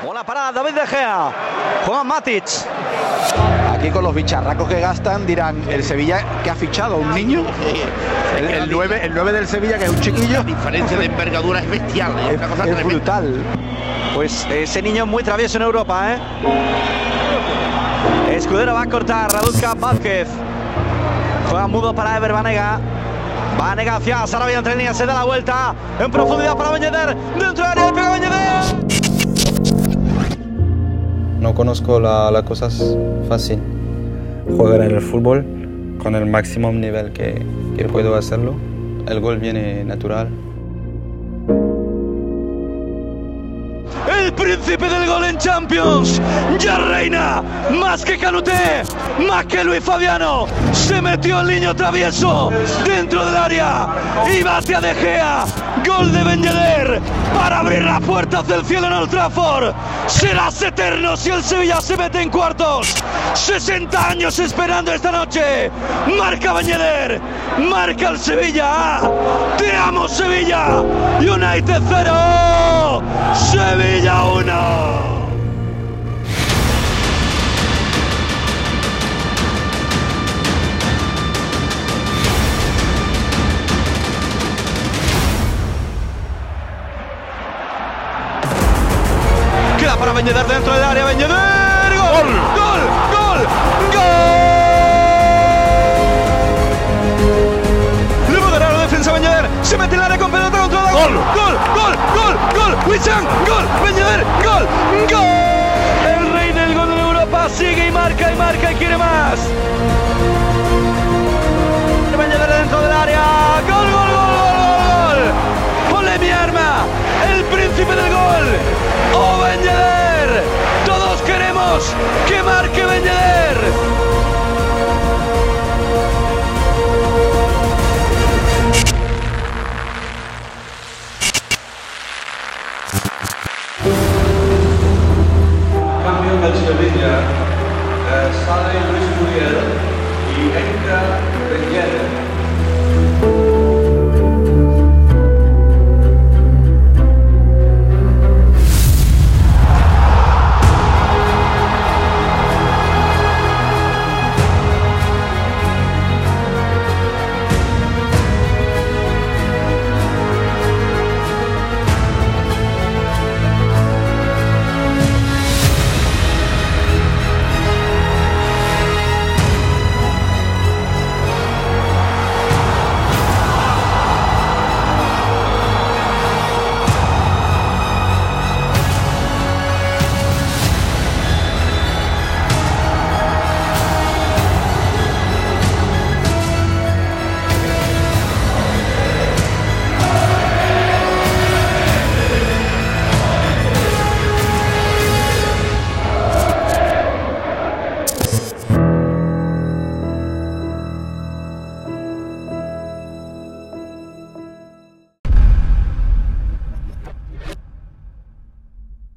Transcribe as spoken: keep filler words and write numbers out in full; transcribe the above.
Buena parada, David De Gea. Juega Matic. Aquí con los bicharracos que gastan dirán, el Sevilla que ha fichado a un niño, el, el, nueve, el nueve del Sevilla que es un chiquillo. La diferencia de envergadura es bestial, ¿eh? Es, Una cosa es brutal. Pues ese niño es muy travieso en Europa, ¿eh? Escudero va a cortar, Raduzka Vázquez. Juega mudo para Ever Banega. Banega hacia Sarabia entre líneas, se da la vuelta. En profundidad para Ben Yedder. Dentro del área, pega Ben Yedder. No conozco las la cosas fácil. Jugar en el fútbol con el máximo nivel que, que puedo hacerlo. El gol viene natural. El príncipe del gol en Champions ya reina, más que Canuté, más que Luis Fabiano. Se metió el niño travieso dentro del área y bate a De Gea. Gol de Ben Yedder para abrir las puertas del cielo en Old Trafford. Serás eterno si el Sevilla se mete en cuartos. sesenta años esperando esta noche. Marca Ben Yedder, marca el Sevilla. Te amo, Sevilla. United cero, Sevilla uno. Queda para Ben Yedder dentro del área. Ben Yedder, gol, gol, gol, gol. Le va a ganar la defensa Ben Yedder. Se mete en el área con pelota controlada. Gol, gol, gol, gol, gol. Wissam, gol, Ben Yedder, gol, gol. El rey del gol de Europa sigue y marca y marca y quiere más. Ben Yedder dentro del área. Gol, gol, gol, gol, gol. Ponle mi arma. El príncipe del gol. ¡Oh, Ben Yedder! ¡Todos queremos que marque Ben Yedder! Campeón del Sevilla, eh, sale Luis Muriel y entra Ben Yedder.